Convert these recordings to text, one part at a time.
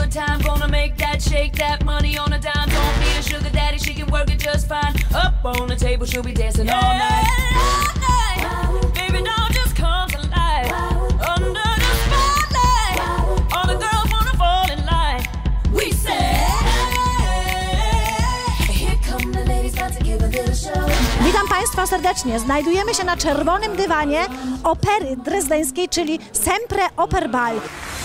a time, gonna make that, shake that money on a dime. Don't need a sugar daddy, she can work it just fine. Up on the table, she'll be dancing all night. Baby, now just comes alive. Under the spotlight, all the girls wanna fall in line. We say, here come the ladies, about to give a little show. Witam Państwa serdecznie. Znajdujemy się na czerwonym dywanie opery drezdeńskiej, czyli Sempre Operball.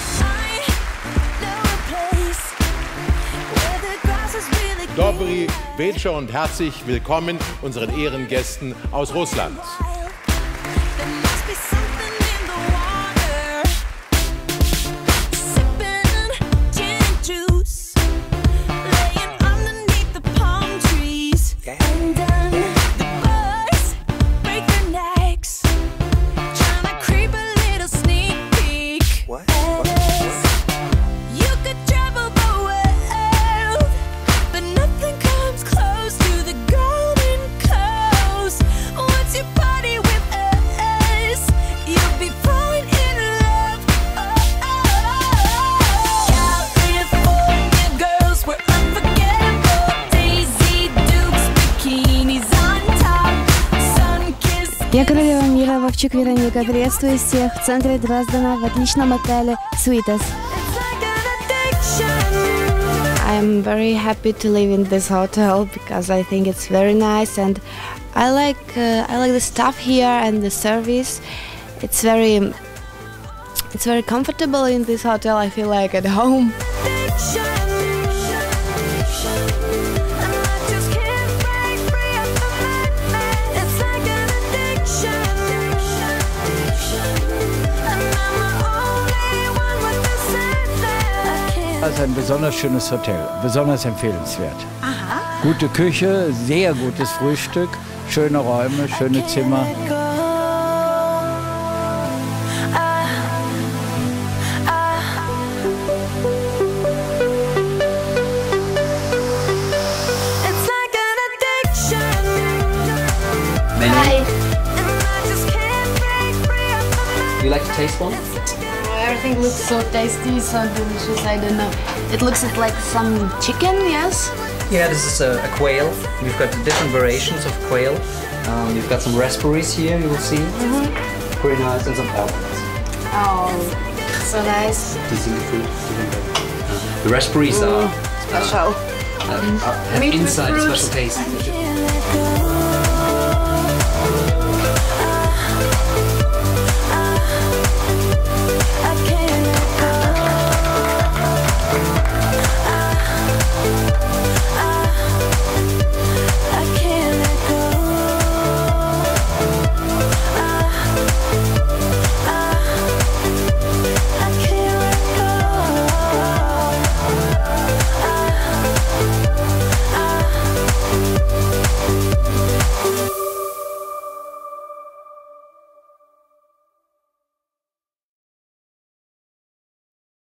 Dobry wieczór und herzlich willkommen unseren Ehrengästen aus Russland. Я королева мира Вовчик Вероника. Приветствую всех в центре Дрездена в отличном отеле Sweetest. I am very happy to live in this hotel because I think it's very nice and I like the staff here and the service. It's very comfortable in this hotel. I feel like at home. Das ist ein besonders schönes Hotel, besonders empfehlenswert. Aha. Gute Küche, sehr gutes Frühstück, schöne Räume, schöne Zimmer. Hi. You like to taste one? Everything looks so tasty, so delicious. I don't know. It looks like some chicken, yes? Yeah, this is a quail. We've got different variations of quail. You've got some raspberries here, you will see. Pretty nice, and some almonds. Oh, so nice. The raspberries are special. have inside a special taste.